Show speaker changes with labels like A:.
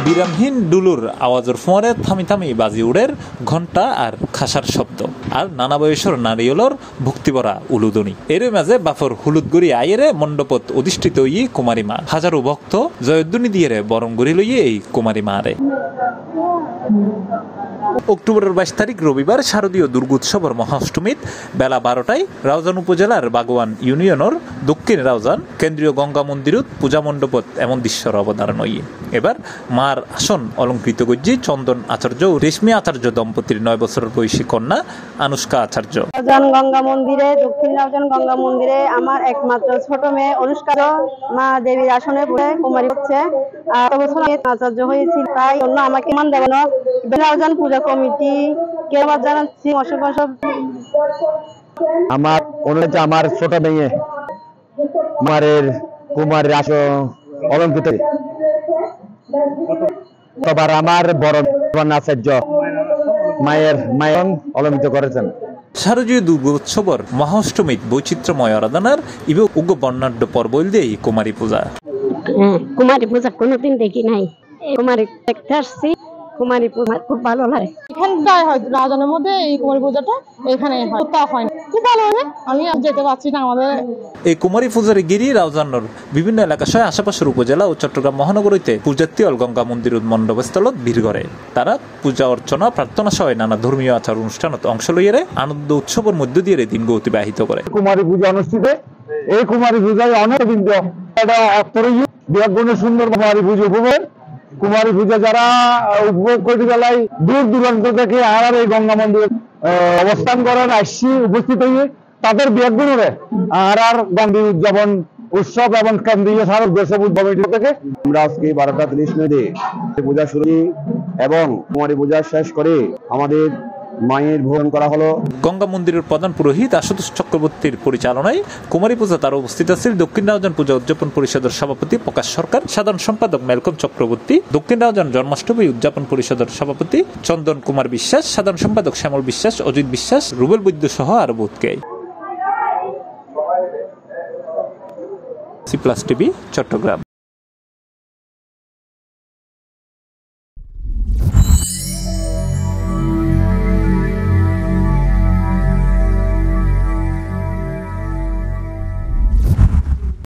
A: বিরামহীন ডুলুর আওয়াজের ফোঁয়ারে থামি থামি বাজি উড়ের ঘণ্টা আর খাসার শব্দ আর নানা বয়সের নারিয়লর ভক্তিভরা উলুদনি এর মাঝে বাফর হুলুদ গড়ি আইয়েরে মণ্ডপত অধিষ্ঠিত ই কুমারী মা হাজারো ভক্ত জয়ধ্বনি দিয়ে বরং গড়ি লইয়ে এই কুমারী মারে। অক্টোবরের 22 তারিখ রবিবার শারদীয় দুর্গোৎসবের মহাষ্টমীত বেলা 12টায় রাউজান উপজেলার বাগওয়ান ইউনিয়নের দক্ষিণ রাউজান কেন্দ্রীয় গঙ্গা মন্দিরত পূজা মণ্ডপত এমন দৃশ্যের অবতারণ হইয়ে এবার মার আসন অলঙ্কৃত গজ্জি চন্দন আচার্য ও রেশমি আচার্য দম্পতির 9 বছরের বয়সী কন্যা আনুষ্কা আচার্য।
B: রাউজান গঙ্গা মন্দিরে দক্ষিণ রাউজান গঙ্গা মন্দিরে আমার একমাত্র ছোট মেয়ে অনুষ্কা মা দেবীর আসনে পড়ে কুমারী হচ্ছে আর বছর আচার্য হয়েছিল, তাই জন্য আমাকে মান দেওয়ানো রাউজান পূজা কমিটি কেমন জানাচ্ছি অসংখ্য।
C: আমার অনুযায়ী আমার ছোট মেয়ে কুমারের কুমারের আসন অলঙ্কৃত সবার আমার বড় আচার্য মায়ের অলঙ্কৃত করেছেন।
A: শারদীয় দুর্গোৎসবর মহাষ্টমীত বৈচিত্র্যময় আরাধনার ইবে উগ্র বর্ণাঢ্য পর্ব দিয়ে কুমারী পূজা।
B: কুমারী পূজা কোনোদিন দেখি নাই, কুমারী দেখতে আসছি। কুমারী পূজা খুব ভালো লাগে,
D: এখানটায় হয় রাউজানের মধ্যে এই কুমারী পূজাটা এখানে হয়, তা হয় না, খুব ভালো লাগে। আমি আর যেতে পারছি না। আমাদের
A: এই কুমারী পূজার গিরি রাউজানের বিভিন্ন এলাকা সহ আশেপাশের উপজেলা ও চট্টগ্রাম মহানগরীতে পূজার্থী গঙ্গা মন্দির মণ্ডপস্থলত ভিড় করে। তারা পূজা অর্চনা প্রার্থনা সহ নানা ধর্মীয় আচার অনুষ্ঠানত অংশ লইয়ে আনন্দ উৎসবের মধ্য দিয়ে দিন অতিবাহিত করে।
C: কুমারী পূজা অনুষ্ঠিত এই কুমারী পূজায় অনেক সুন্দর কুমারী পুজো উপভোগ কুমারী পূজা যারা উপভোগ করতে গেলায় দূর দূরান্ত থেকে আর এই গঙ্গা মন্দিরে অবস্থান করেন আসছি উপস্থিত হয়ে তাদের বিয়াগুণরে আর গান্ধী উদযাপন উৎসব এবং কেন্দ্রীয় স্মারক দেশব কমিটি থেকে আমরা আজকে 12:30 মিনিটে পূজা শুরু এবং কুমারী পূজা শেষ করে আমাদের মায়ের ভোজন করা হলো।
A: গঙ্গা মন্দিরের প্রধান পুরোহিত আশুতোষ চক্রবর্তীর পরিচালনায় কুমারী পূজা তার উপস্থিত আছেন দক্ষিণ রাউজান পূজা উদযাপন পরিষদের সভাপতি প্রকাশ সরকার, সাধারণ সম্পাদক মেলকম চক্রবর্তী, দক্ষিণ রাউজান জন্মাষ্টমী উদযাপন পরিষদের সভাপতি চন্দন কুমার বিশ্বাস, সাধারণ সম্পাদক শ্যামল বিশ্বাস, অজিত বিশ্বাস, রুবেল বৈদ্য সহ আরো বোধকে। Cplustv চট্টগ্রাম।